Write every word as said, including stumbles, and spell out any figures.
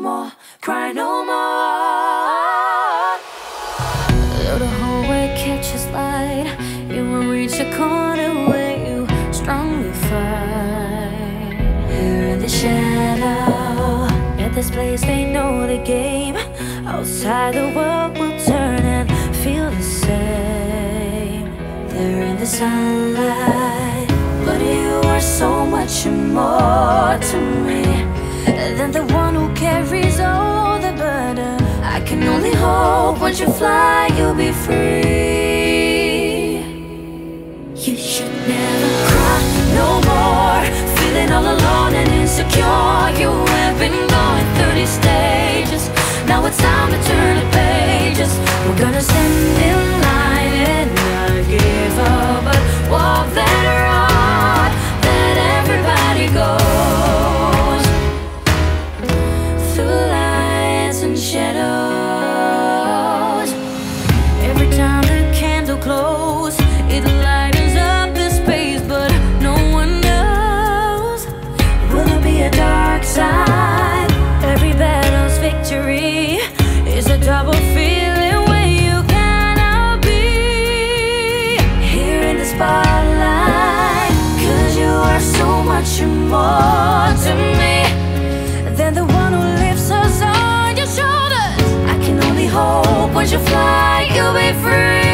more, cry no more. Though the hallway catches light, you will reach a corner where you strongly fight. Here in the shadow, at this place they know the game. Outside the world will turn and feel the same. They're in the sunlight, but you are so much more to me than the one who carries all the burden. I can only hope once you fly you'll be free. You should never cry no more, feeling all alone and insecure. You have been going through these stages, now it's time to turn the pages. We're gonna stand in line and not give up, but walk that road that everybody goes, through lights and shadows. Every time the candle glows, it lightens up the space, but no one knows, will there be a dark side? Every battle's victory is a double feeling where you cannot be. Here in the spotlight, cause you are so much more to me than the one who lifts us on your shoulders. I can only hope once you fly you'll be free.